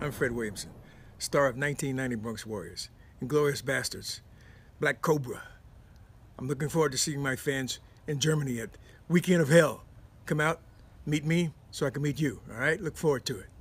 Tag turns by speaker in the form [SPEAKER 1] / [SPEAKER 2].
[SPEAKER 1] I'm Fred Williamson, star of 1990 Bronx Warriors, Inglourious Bastards, Black Cobra. I'm looking forward to seeing my fans in Germany at Weekend of Hell. Come out, meet me, so I can meet you, all right? Look forward to it.